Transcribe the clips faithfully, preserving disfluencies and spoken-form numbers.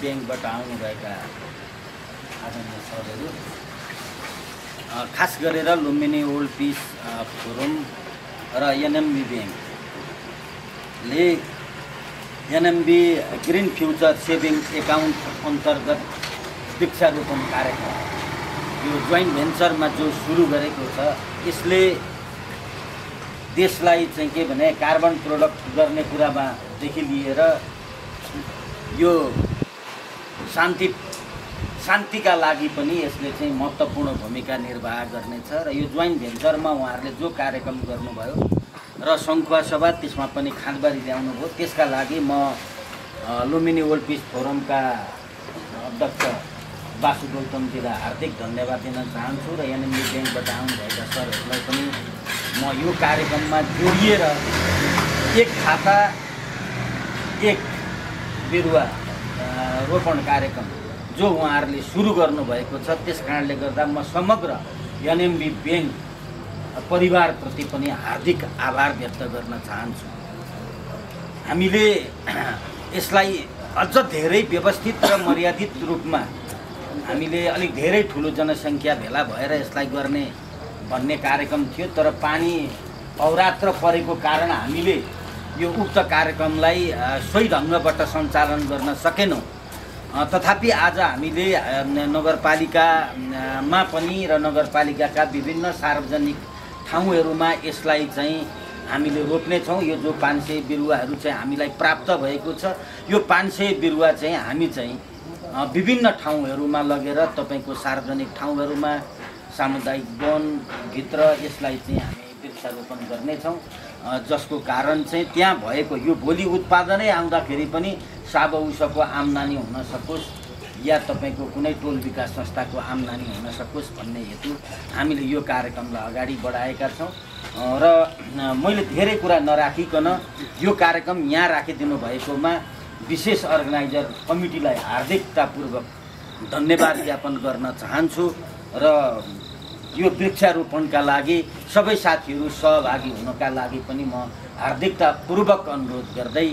ब्याङ्कबाट आउनुभएका आदरणीय सरहरू, खास गरेर लुम्बिनी ओल्ड पिस फोरम र एनएमबी ब्याङ्कले NMB green future saving account अन्तर्गत वृक्षारोपण कार्यक्रम यो जोइन्ट भेन्चरमा जो सुरु गरेको छ, यसले देशलाई चाहिँ के भने कार्बन प्रोडक्ट गर्ने कुरामा देखि लिएर यो शान्ति शान्तिका लागि पनि यसले चाहिँ महत्त्वपूर्ण भूमिका निर्वाह गर्नेछ र यो जोइन्ट भेन्चरमा उहाँहरूले जो कार्यक्रम गर्नुभयो र सङ्खुवा सभा त्यसमा पनि खाँदबारी ल्याउनुभयो, त्यसका लागि म लुम्बिनी ओल्ड पिस फोरमका अध्यक्ष बासु गौतमजीलाई हार्दिक धन्यवाद दिन चाहन्छु र एनएमबी ब्याङ्कबाट आउनुभएका सरहरूलाई पनि म यो कार्यक्रममा जोडिएर एक खाता एक बिरुवा रोपण कार्यक्रम जो उहाँहरूले सुरु गर्नुभएको छ, त्यस कारणले गर्दा म समग्र एनएमबी ब्याङ्क परिवारप्रति पनि हार्दिक आभार व्यक्त गर्न चाहन्छु। हामीले यसलाई अझ धेरै व्यवस्थित र मर्यादित रूपमा हामीले अलिक धेरै ठुलो जनसङ्ख्या भेला भएर यसलाई गर्ने भन्ने कार्यक्रम थियो, तर पानी अवरात्र परेको कारण हामीले यो उक्त कार्यक्रमलाई सोही ढङ्गबाट सञ्चालन गर्न सकेनौँ। तथापि आज हामीले नगरपालिकामा पनि र नगरपालिकाका विभिन्न सार्वजनिक ठाउँहरूमा यसलाई चाहिँ हामीले रोप्नेछौँ। यो जो पाँच सय बिरुवाहरू चाहिँ हामीलाई प्राप्त भएको छ, यो पाँच सय बिरुवा चाहिँ हामी चाहिँ विभिन्न ठाउँहरूमा लगेर तपाईँको सार्वजनिक ठाउँहरूमा सामुदायिक वनभित्र यसलाई चाहिँ हामी वृक्षारोपण गर्नेछौँ, जसको कारण चाहिँ त्यहाँ भएको यो भोलि उत्पादनै आउँदाखेरि पनि साबउसको आम्दानी हुन सकोस् या तपाईँको कुनै टोल विकास संस्थाको आम्दानी हुन सकोस् भन्ने हेतु हामीले यो कार्यक्रमलाई अगाडि बढाएका छौँ। र मैले धेरै कुरा नराखिकन यो कार्यक्रम यहाँ राखिदिनु भएकोमा विशेष अर्गनाइजर कमिटीलाई हार्दिकतापूर्वक धन्यवाद ज्ञापन गर्न चाहन्छु र यो वृक्षारोपणका लागि सबै साथीहरू सहभागी हुनका लागि पनि म हार्दिकतापूर्वक अनुरोध गर्दै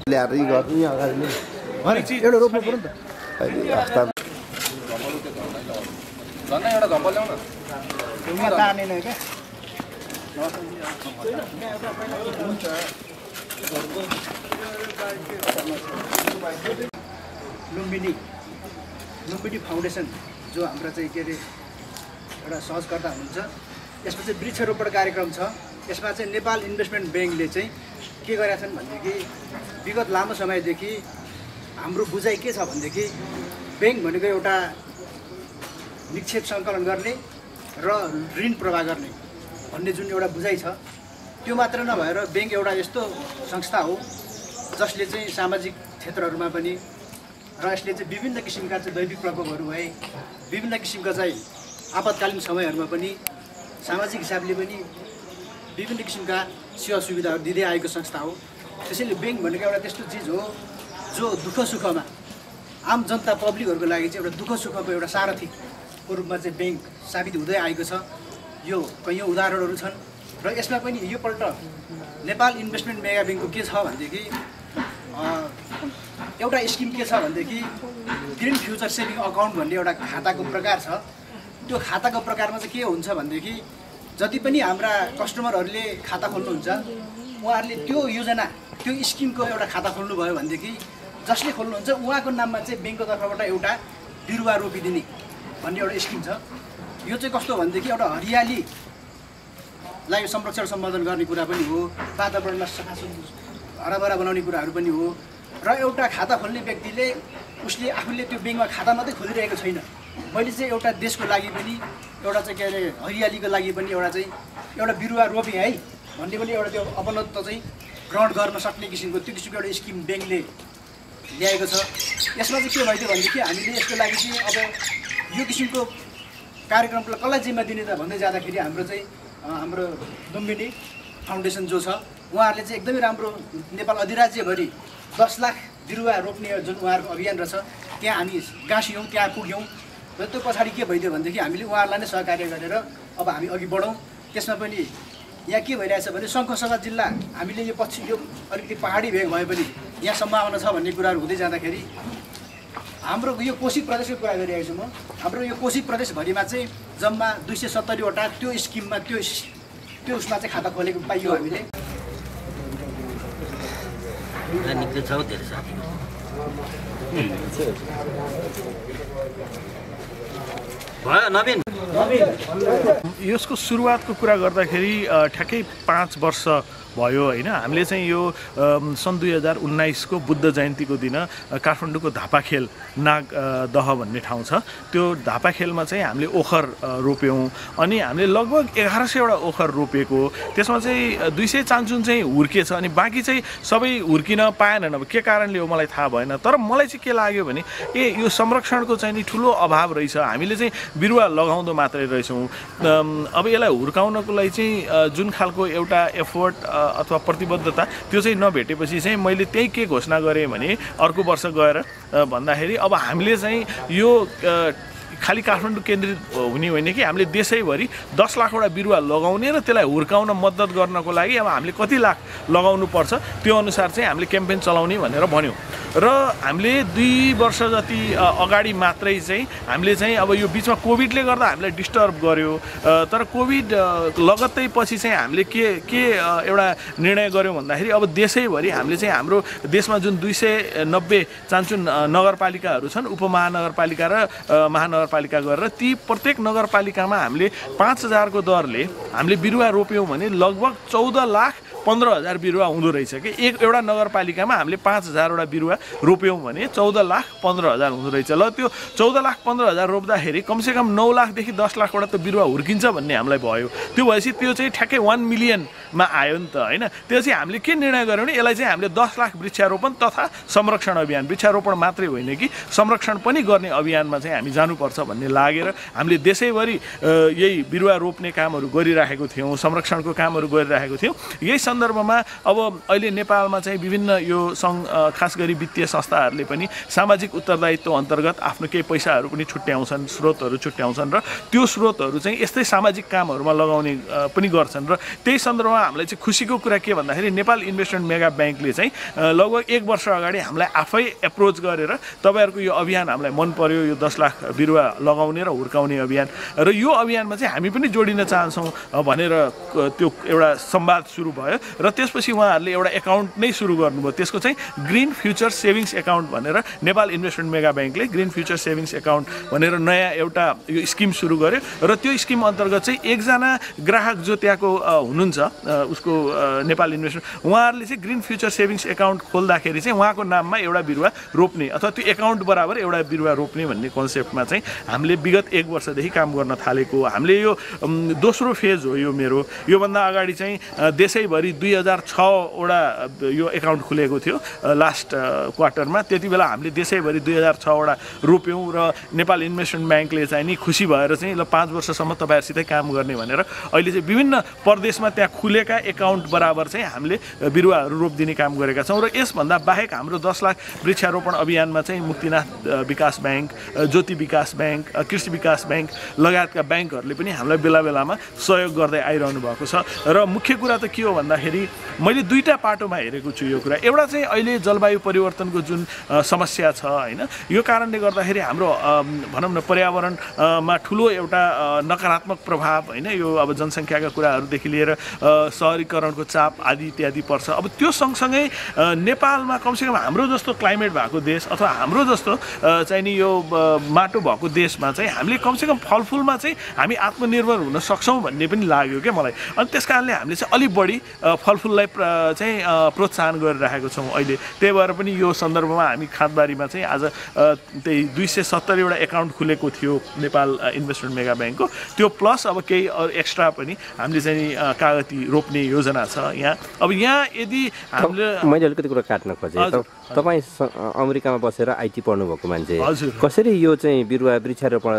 लुम्बिनी लुम्बिनी फाउन्डेसन जो हाम्रो चाहिँ के अरे एउटा सहजकर्ता हुनुहुन्छ, यसमा चाहिँ वृक्षारोपण कार्यक्रम छ। यसमा चाहिँ नेपाल इन्भेस्टमेन्ट ब्याङ्कले चाहिँ के गरेका छन् भनेदेखि विगत लामो समयदेखि हाम्रो बुझाइ के छ भनेदेखि ब्याङ्क भनेको एउटा निक्षेप सङ्कलन गर्ने र ऋण प्रवाह गर्ने भन्ने जुन एउटा बुझाइ छ, त्यो मात्र नभएर ब्याङ्क एउटा यस्तो संस्था हो जसले चाहिँ सामाजिक क्षेत्रहरूमा पनि र यसले चाहिँ विभिन्न किसिमका चाहिँ दैविक प्रकोपहरू भए विभिन्न किसिमका चाहिँ आपतकालीन समयहरूमा पनि सामाजिक हिसाबले पनि विभिन्न किसिमका सेवा सुविधाहरू दिँदै आएको संस्था हो। त्यसैले ब्याङ्क भनेको एउटा त्यस्तो चिज हो जो दुःख सुखमा आम जनता पब्लिकहरूको लागि चाहिँ एउटा दुःख सुखको एउटा सारथीको रूपमा चाहिँ ब्याङ्क साबित हुँदै आएको छ। यो कैयौँ उदाहरणहरू छन् र यसमा पनि योपल्ट नेपाल इन्भेस्टमेन्ट मेगा ब्याङ्कको के छ भनेदेखि एउटा स्किम के छ भनेदेखि ग्रिन फ्युचर सेभिङ अकाउन्ट भन्ने एउटा खाताको प्रकार छ। त्यो खाताको प्रकारमा चाहिँ के हुन्छ भनेदेखि जति पनि हाम्रा कस्टमरहरूले खाता खोल्नुहुन्छ उहाँहरूले त्यो योजना त्यो स्किमको एउटा खाता खोल्नुभयो भनेदेखि जसले खोल्नुहुन्छ उहाँको नाममा चाहिँ ब्याङ्कको तर्फबाट एउटा बिरुवा रोपिदिने भन्ने एउटा स्किम छ। यो चाहिँ कस्तो भनेदेखि एउटा हरियालीलाई संरक्षण सम्वर्धन गर्ने कुरा पनि हो, वातावरणलाई सफा हराभरा बनाउने कुराहरू पनि हो र एउटा खाता खोल्ने व्यक्तिले उसले आफूले त्यो ब्याङ्कमा खाता मात्रै खोलिरहेको छैन, मैले चाहिँ एउटा देशको लागि पनि एउटा चाहिँ के अरे हरियालीको लागि पनि एउटा चाहिँ एउटा बिरुवा रोपेँ है भन्ने पनि एउटा त्यो अपनत्व चाहिँ ग्रहण गर्न सक्ने किसिमको त्यो किसिमको एउटा स्किम ब्याङ्कले ल्याएको छ। यसमा चाहिँ के भइदियो भनेदेखि हामीले यसको लागि चाहिँ अब यो किसिमको कार्यक्रमलाई कसलाई जिम्मा दिने त भन्दै जाँदाखेरि हाम्रो चाहिँ हाम्रो लुम्बिनी फाउन्डेसन जो छ उहाँहरूले चाहिँ एकदमै राम्रो नेपाल अधिराज्यभरि दस लाख बिरुवा रोप्ने जुन उहाँहरूको अभियान रहेछ त्यहाँ हामी गाँसियौँ, त्यहाँ पुग्यौँ र त्यो पछाडि के भइदियो भनेदेखि हामीले उहाँहरूलाई नै सहकार्य गरेर अब हामी अघि बढौँ। त्यसमा पनि यहाँ के भइरहेछ भने शङ्खसभा जिल्ला हामीले यो पछि यो अलिकति पहाडी भेग भए पनि यहाँ सम्भावना छ भन्ने कुराहरू हुँदै जाँदाखेरि हाम्रो यो कोशी प्रदेशको कुरा गरिरहेको छु म हाम्रो यो कोशी प्रदेशभरिमा चाहिँ जम्मा दुई सय सत्तरीवटा त्यो स्किममा त्यो त्यो उसमा चाहिँ खाता खोलेको पाइयो हामीले निकै छ हौ धेरै साथी भयो नवीन यसको सुरुवातको कुरा गर्दाखेरि ठ्याक्कै पाँच वर्ष भयो होइन हामीले चाहिँ यो सन् दुई हजार उन्नाइसको बुद्ध जयन्तीको दिन काठमाडौँको धापाखेल नाग दह भन्ने ठाउँ छ त्यो धापाखेलमा चाहिँ हामीले ओखर रोप्यौँ अनि हामीले लगभग एघार सयवटा ओखर रोपेको त्यसमा चाहिँ दुई सय चान्चुन चाहिँ हुर्केछ अनि बाँकी चाहिँ सबै हुर्किन पाएनन् अब के कारणले हो मलाई थाहा भएन तर मलाई चाहिँ के लाग्यो भने ए यो संरक्षणको चाहिँ नि ठुलो अभाव रहेछ हामीले चाहिँ बिरुवा लगाउँदो मात्रै रहेछौँ अब यसलाई हुर्काउनको लागि चाहिँ जुन खालको एउटा एफोर्ट अथवा प्रतिबद्धता त्यो चाहिँ नभेटेपछि चाहिँ मैले त्यही के घोषणा गरेँ भने अर्को वर्ष गएर भन्दाखेरि अब हामीले चाहिँ यो खालि काठमाडौँ केन्द्रित हुने होइन कि हामीले देशैभरि दस लाखवटा बिरुवा लगाउने र त्यसलाई हुर्काउन मद्दत गर्नको लागि अब हामीले कति लाख लगाउनु पर्छ त्यो अनुसार चाहिँ हामीले क्याम्पेन चलाउने भनेर भन्यौँ र हामीले दुई वर्ष जति अगाडि मात्रै चाहिँ हामीले चाहिँ अब यो बिचमा कोभिडले गर्दा हामीलाई डिस्टर्ब गर्यो तर कोभिड लगत्तै पछि चाहिँ हामीले के के एउटा निर्णय गर्यौँ भन्दाखेरि अब देशैभरि हामीले चाहिँ हाम्रो देशमा जुन दुई सय नब्बे चान्चुन नगरपालिकाहरू छन् उपमहानगरपालिका र महानगरपालिका गरेर ती प्रत्येक नगरपालिकामा हामीले पाँच हजारको दरले हामीले बिरुवा रोप्यौँ भने लगभग चौध लाख पन्ध्र हजार बिरुवा हुँदो रहेछ कि एक एउटा नगरपालिकामा हामीले पाँच हजारवटा बिरुवा रोप्यौँ भने चौध लाख पन्ध्र हजार हुँदो रहेछ ल त्यो चौध लाख पन्ध्र हजार रोप्दाखेरि कमसेकम नौ लाखदेखि दस लाखवटा त बिरुवा हुर्किन्छ भन्ने हामीलाई भयो त्यो भएपछि त्यो चाहिँ ठ्याक्कै वान मिलियनमा आयो नि त होइन त्यो चाहिँ हामीले के निर्णय गऱ्यौँ भने यसलाई चाहिँ हामीले दस लाख वृक्षारोपण तथा संरक्षण अभियान वृक्षारोपण मात्रै होइन कि संरक्षण पनि गर्ने अभियानमा चाहिँ हामी जानुपर्छ भन्ने लागेर हामीले देशैभरि यही बिरुवा रोप्ने कामहरू गरिराखेको थियौँ संरक्षणको कामहरू गरिराखेको थियौँ यही सन्दर्भमा अब अहिले नेपालमा चाहिँ विभिन्न यो सङ्घ खास गरी वित्तीय संस्थाहरूले पनि सामाजिक उत्तरदायित्व अन्तर्गत आफ्नो केही पैसाहरू पनि छुट्याउँछन् स्रोतहरू छुट्याउँछन् र त्यो स्रोतहरू चाहिँ यस्तै सामाजिक कामहरूमा लगाउने पनि गर्छन् र त्यही सन्दर्भमा हामीलाई चाहिँ खुसीको कुरा के भन्दाखेरि नेपाल इन्भेस्टमेन्ट मेगा ब्याङ्कले चाहिँ लगभग एक वर्ष अगाडि हामीलाई आफै एप्रोच गरेर तपाईँहरूको यो अभियान हामीलाई मन पर्यो यो दस लाख बिरुवा लगाउने र हुर्काउने अभियान र यो अभियानमा चाहिँ हामी पनि जोडिन चाहन्छौँ भनेर त्यो एउटा संवाद सुरु भयो र त्यसपछि उहाँहरूले एउटा एकाउन्ट नै सुरु गर्नुभयो त्यसको चाहिँ ग्रिन फ्युचर सेभिङ्स एकाउन्ट भनेर नेपाल इन्भेस्टमेन्ट मेगा ब्याङ्कले ग्रिन फ्युचर सेभिङ्स एकाउन्ट भनेर नयाँ एउटा यो स्किम सुरु गर्यो र त्यो स्किम अन्तर्गत चाहिँ एकजना ग्राहक जो त्यहाँको हुनुहुन्छ उसको नेपाल इन्भेस्टमेन्ट उहाँहरूले चाहिँ ग्रिन फ्युचर सेभिङ्स एकाउन्ट खोल्दाखेरि चाहिँ उहाँको नाममा एउटा बिरुवा रोप्ने अथवा त्यो एकाउन्ट बराबर एउटा बिरुवा रोप्ने भन्ने कन्सेप्टमा चाहिँ हामीले विगत एक वर्षदेखि काम गर्न थालेको हामीले यो दोस्रो फेज हो यो मेरो योभन्दा अगाडि चाहिँ देशैभरि दुई हजार छवटा यो एकाउन्ट खुलेको थियो लास्ट क्वार्टरमा त्यति बेला हामीले देशैभरि दुई हजार छवटा रोप्यौँ र नेपाल इन्भेस्टमेन्ट ब्याङ्कले चाहिँ नि खुसी भएर चाहिँ ल पाँच वर्षसम्म तपाईँहरूसितै काम गर्ने भनेर अहिले चाहिँ विभिन्न प्रदेशमा त्यहाँ खुलेका एकाउन्ट बराबर चाहिँ हामीले बिरुवाहरू रोपिदिने काम गरेका छौँ र यसभन्दा बाहेक हाम्रो दस लाख वृक्षारोपण अभियानमा चाहिँ मुक्तिनाथ विकास ब्याङ्क ज्योति विकास ब्याङ्क कृषि विकास ब्याङ्क लगायतका ब्याङ्कहरूले पनि हामीलाई बेला बेलामा सहयोग गर्दै आइरहनु भएको छ र मुख्य कुरा त के हो भन्दाखेरि मैले दुईवटा पाटोमा हेरेको छु यो कुरा एउटा चाहिँ अहिले जलवायु परिवर्तनको जुन समस्या छ होइन यो कारणले गर्दाखेरि हाम्रो भनौँ न पर्यावरणमा ठुलो एउटा नकारात्मक प्रभाव होइन यो अब जनसङ्ख्याका कुराहरूदेखि लिएर सहरीकरणको चाप आदि इत्यादि पर्छ अब त्यो सँगसँगै नेपालमा कमसेकम हाम्रो जस्तो क्लाइमेट भएको देश अथवा हाम्रो जस्तो चाहिँ नि यो माटो भएको देशमा चाहिँ हामीले कमसेकम फलफुलमा चाहिँ हामी आत्मनिर्भर हुन सक्छौँ भन्ने पनि लाग्यो क्या मलाई अनि त्यस कारणले हामीले चाहिँ अलिक बढी फलफुललाई चाहिँ प्रोत्साहन गरिरहेको छौँ अहिले त्यही भएर पनि यो सन्दर्भमा हामी खाँदबारीमा चाहिँ आज त्यही दुई सय सत्तरीवटा एकाउन्ट खुलेको थियो नेपाल इन्भेस्टमेन्ट मेगा ब्याङ्कको त्यो प्लस अब केही एक्स्ट्रा पनि हामीले चाहिँ कागती रोप्ने योजना छ यहाँ अब यहाँ यदि हामीले मैले अलिकति कुरा काट्न खोजेँ तपाईँ अमेरिकामा बसेर आइटी पढ्नुभएको मान्छे कसरी यो चाहिँ बिरुवा वृक्षारोपण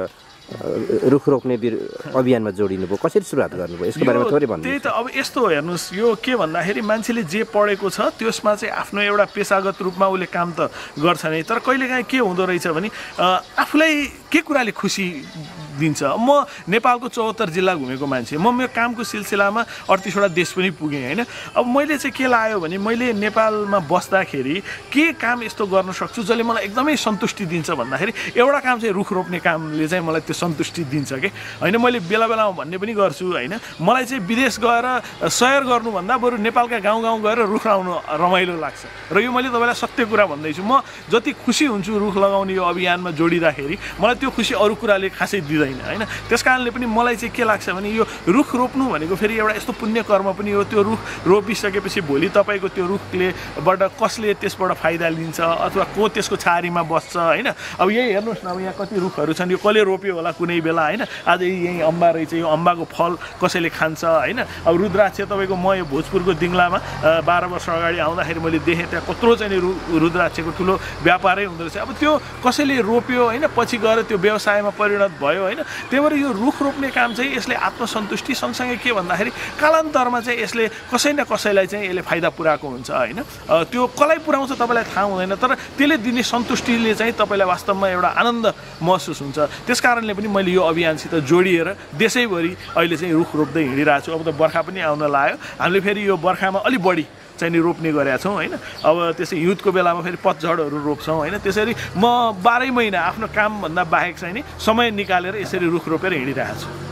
रुख रोप्ने अभियानमा जोडिनु भयो कसरी सुरुवात गर्नुभयो यसको बारेमा थोरै भन्नु त्यही त अब यस्तो हेर्नुहोस् यो के भन्दाखेरि मान्छेले जे पढेको छ त्यसमा चाहिँ आफ्नो एउटा पेसागत रूपमा उसले काम त गर्छ नै तर कहिलेकाहीँ के हुँदो रहेछ भने आफूलाई के कुराले खुसी दिन्छ। म नेपालको चौहत्तर जिल्ला घुमेको मान्छे, म मेरो कामको सिलसिलामा अडतिसवटा देश पनि पुगेँ होइन। अब मैले चाहिँ के लाग्यो भने मैले नेपालमा बस्दाखेरि के काम यस्तो गर्न सक्छु जसले मलाई एकदमै सन्तुष्टि दिन्छ भन्दाखेरि एउटा काम चाहिँ रुख रोप्ने कामले चाहिँ मलाई त्यो सन्तुष्टि दिन्छ कि होइन। मैले बेला बेलामा भन्ने पनि गर्छु होइन, मलाई चाहिँ विदेश गएर सयर गर्नुभन्दा बरु नेपालका गाउँ गाउँ गएर रुख लगाउनु रमाइलो लाग्छ। र यो मैले तपाईँलाई सत्य कुरा भन्दैछु, म जति खुसी हुन्छु रुख लगाउने यो अभियानमा जोडिँदाखेरि मलाई त्यो खुसी अरू कुराले खासै दिँदैन होइन। त्यस कारणले पनि मलाई चाहिँ के लाग्छ भने यो रुख रोप्नु भनेको फेरि एउटा यस्तो पुण्य कर्म पनि हो। त्यो रुख रोपिसकेपछि भोलि तपाईँको त्यो रुखलेबाट कसले त्यसबाट फाइदा लिन्छ अथवा को त्यसको छारीमा बस्छ होइन। अब यही हेर्नुहोस् न, अब यहाँ कति रुखहरू छन्, यो कसले रोप्यो होला कुनै बेला होइन। आज यहीँ अम्बा रहेछ, यो अम्बाको फल कसैले खान्छ होइन। अब रुद्राक्ष तपाईँको म यो भोजपुरको दिङ्लामा बाह्र वर्ष अगाडि आउँदाखेरि मैले देखेँ त्यहाँ कत्रो चाहिँ रु रुद्राक्षको ठुलो व्यापारै हुँदो रहेछ। अब त्यो कसैले रोप्यो होइन, पछि गएर त्यो व्यवसायमा परिणत भयो होइन। त्यही भएर यो रुख रोप्ने काम चाहिँ यसले आत्मसन्तुष्टि सँगसँगै के भन्दाखेरि कालान्तरमा चाहिँ यसले कसै न कसैलाई चाहिँ यसले फाइदा पुऱ्याएको हुन्छ होइन। त्यो कसलाई पुऱ्याउँछ तपाईँलाई थाहा हुँदैन, तर त्यसले दिने सन्तुष्टिले चाहिँ तपाईँलाई वास्तवमा एउटा आनन्द महसुस हुन्छ। त्यस कारणले पनि मैले यो अभियानसित जोडिएर देशैभरि अहिले चाहिँ रुख रोप्दै हिँडिरहेको छु। अब त बर्खा पनि आउन लाग्यो, हामीले फेरि यो बर्खामा अलिक बढी चाहिँ नि रोप्ने गरेका छौँ होइन। अब त्यसै हिउँदको बेलामा फेरि पतझडहरू रोप्छौँ होइन। त्यसरी म बाह्रै महिना आफ्नो कामभन्दा बाहेक चाहिँ नि समय निकालेर यसरी रुख रोपेर हिँडिरहेको छु।